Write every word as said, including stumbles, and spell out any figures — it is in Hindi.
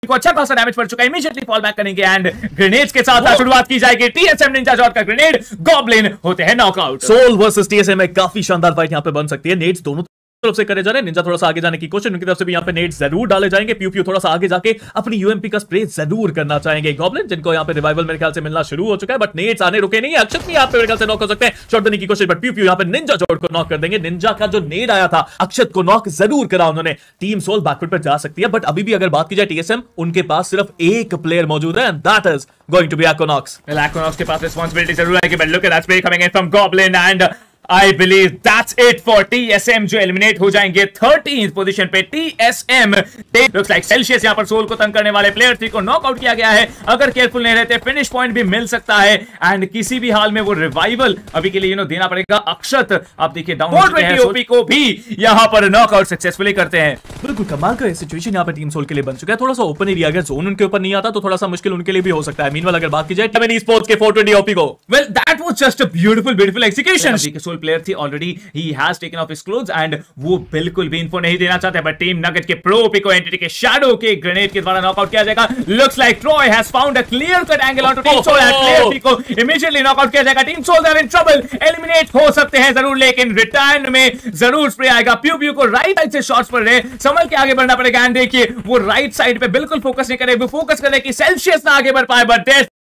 को अच्छा खासा डैमेज पड़ चुका है, इमीडिएटली फॉल बैक करेंगे एंड ग्रेनेड्स के साथ शुरुआत की जाएगी। टीएसएम निंजा जॉट का ग्रेनेड, गॉब्लिन होते हैं नॉकआउट। सोल वर्सेस टीएसएम में काफी शानदार फाइट यहां पे बन सकती है। नेड्स दोनों तरफ से करे जा रहे हैं, निंजा थोड़ा सा आगे जाने की कोशिश, उनकी तरफ से भी यहां पे नेड्स जरूर डाले जाएंगे। प्यू प्यू थोड़ा सा आगे जाके अपनी यूएमपी का स्प्रे जरूर करना चाहेंगे। गॉब्लिन जिनको यहां पे रिवाइवल मेरे ख्याल से मिलना शुरू हो चुका है, बट नेड्स आने रुके नहीं है। अक्षत भी यहां पे मेरे ख्याल से नॉक हो सकते हैं, शॉट देने की कोशिश, बट प्यू प्यू यहां पे निंजा जॉट को नॉक कर देंगे। निंजा का जो नेड आया था अक्षत को नॉक जरूर करा उन्होंने। टीम सोल बैकफुट पर जा सकती है, बट अभी भी अगर बात की जाए टीएसएम, उनके पास सिर्फ एक प्लेयर मौजूद है, and that is going to be Aquanox. Well, Aquanox के पास रिस्पांसिबिलिटी जरूर है कि but look at that spray coming in from Goblin and I believe that's it for T S M जो एलिमिनेट हो जाएंगे थर्टीन्थ पोजीशन पे। T S M looks like Celsius यहां पर सोल को तंग करने वाले प्लेयर थ्री को नॉकआउट किया गया है। अगर केयरफुल नहीं रहते फिनिश पॉइंट भी मिल सकता है एंड किसी भी हाल में वो रिवाइवल अभी के लिए यू नो देना पड़ेगा। अक्षत आप देखिए डाउन हो चुके हैं, ओपी को भी यहां पर नॉकआउट सक्सेसफुली करते हैं। बिल्कुल कमाल का सिचुएशन यहां पे टीम सोल के लिए बन चुका है। थोड़ा सा ओपन एरिया, अगर जोन उनके ऊपर नहीं आता तो थोड़ा सा मुश्किल उनके लिए भी हो सकता है। मीनवाइल अगर बात की जाए टेवन स्पोर्ट्स के फोर ट्वेंटी ओपी को, well that was just a beautiful beautiful execution. के सोल प्लेयर थी already, he has taken off his clothes and वो बिल्कुल भी इन्फो नहीं देना चाहते, बट टीम नगेट के प्रो पिको एंटिटी के शैडो के ग्रेनेड के द्वारा नॉकआउट किया जाएगा। Looks like Troy has found a clear cut angle on to team soul and player Pico immediately knockout किया जाएगा। Team soul are in trouble, eliminate हो सकते हैं जरूर, लेकिन रिटर्न में जरूर स्प्रे आएगा। प्यू प्यू को राइट साइड से शॉट्स पड़ रहे, संभल के आगे बढ़ना पड़ेगा एंड देखिए वो राइट साइड पे बिल्कुल फोकस नहीं करे, वो फोकस करे कि सेल्सियस ना आगे बढ़ पाए, बट